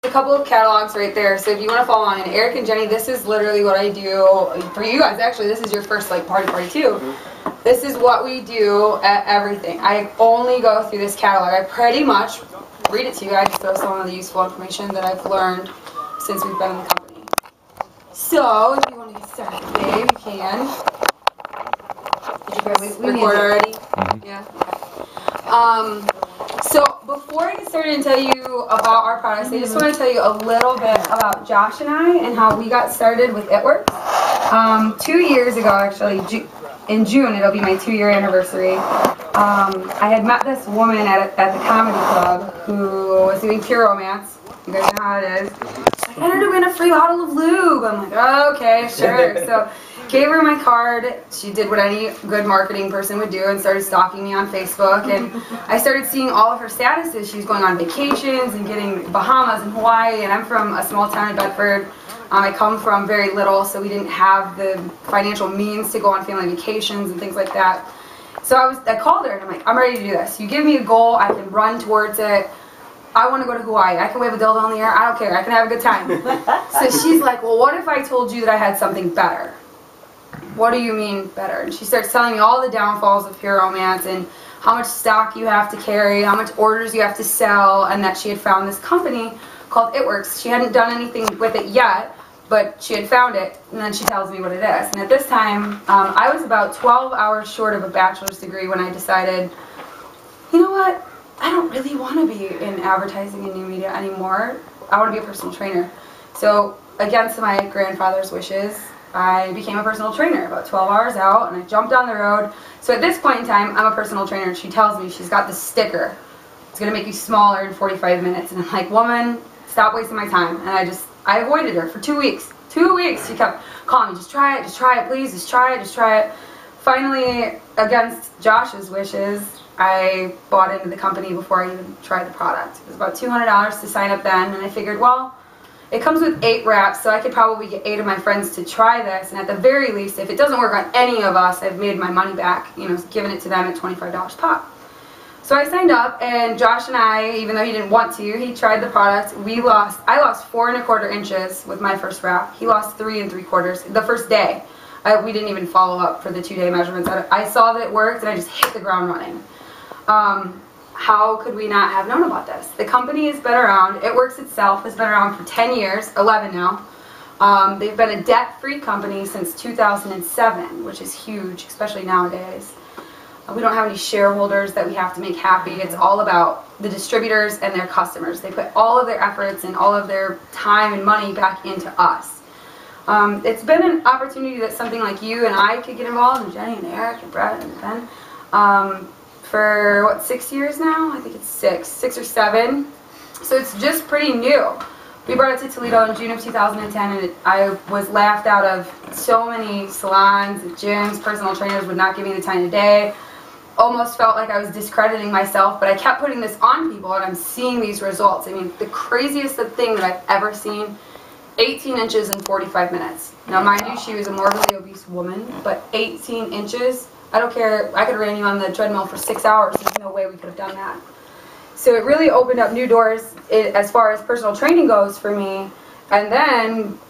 a couple of catalogs right there. So if you want to follow on, and Eric and Jenny, this is literally what I do for you guys. Actually, this is your first like party too. This is what we do at everything. I only go through this catalog. I pretty much read it to you. I just throw some of the useful information that I've learned since we've been in the company. So if you want to get started, babe, you can. Did you record already? Yeah. So before I get started and tell you about our products, I just want to tell you a little bit about Josh and I and how we got started with It Works. 2 years ago, actually, in June, it'll be my 2-year anniversary. I had met this woman at the comedy club who was doing Pure Romance. You guys know how it is. She's like, "Enter to win a free bottle of lube." I'm like, "Oh, okay, sure." So gave her my card. She did what any good marketing person would do and started stalking me on Facebook. And I started seeing all of her statuses. She was going on vacations and getting Bahamas and Hawaii. And I'm from a small town in Bedford. I come from very little, so we didn't have the financial means to go on family vacations and things like that. So I called her and I'm like, "I'm ready to do this. You give me a goal, I can run towards it. I want to go to Hawaii. I can wave a dildo in the air. I don't care. I can have a good time." So she's like, "Well, what if I told you that I had something better?" "What do you mean better?" And she starts telling me all the downfalls of Pure Romance and how much stock you have to carry, how much orders you have to sell, and that she had found this company called It Works. She hadn't done anything with it yet, but she had found it, and then she tells me what it is. And at this time, I was about 12 hours short of a bachelor's degree when I decided, you know what? I don't really want to be in advertising and new media anymore. I want to be a personal trainer. So against my grandfather's wishes, I became a personal trainer about 12 hours out, and I jumped on the road. So at this point in time, I'm a personal trainer, and she tells me she's got this sticker. It's going to make you smaller in 45 minutes. And I'm like, "Woman, stop wasting my time." And I avoided her for 2 weeks. 2 weeks. She kept calling me, just try it, please, just try it, just try it. Finally, against Josh's wishes, I bought into the company before I even tried the product. It was about $200 to sign up then, and I figured, well, it comes with 8 wraps, so I could probably get 8 of my friends to try this, and at the very least, if it doesn't work on any of us, I've made my money back, giving it to them at $25 pop. So I signed up, and Josh and I, even though he didn't want to, he tried the product. I lost 4 1/4 inches with my first wrap. He lost 3 3/4 the first day. We didn't even follow up for the 2-day measurements. I saw that it worked, and I just hit the ground running. How could we not have known about this? The company has been around. It Works itself has been around for 10 years, 11 now. They've been a debt-free company since 2007, which is huge, especially nowadays. We don't have any shareholders that we have to make happy. It's all about the distributors and their customers. They put all of their efforts and all of their time and money back into us. It's been an opportunity that something like you and I could get involved, and Jenny and Eric and Brett and Ben, for what, 6 years now? I think it's 6 or 7. So it's just pretty new. We brought it to Toledo in June of 2010, and I was laughed out of so many salons, gyms, personal trainers would not give me the time of day. Almost felt like I was discrediting myself, but I kept putting this on people, and I'm seeing these results. I mean, the craziest thing that I've ever seen, 18 inches in 45 minutes. Now, mind you, she was a morbidly obese woman, but 18 inches, I don't care, I could have ran you on the treadmill for 6 hours. There's no way we could have done that. So it really opened up new doors as far as personal training goes for me. And then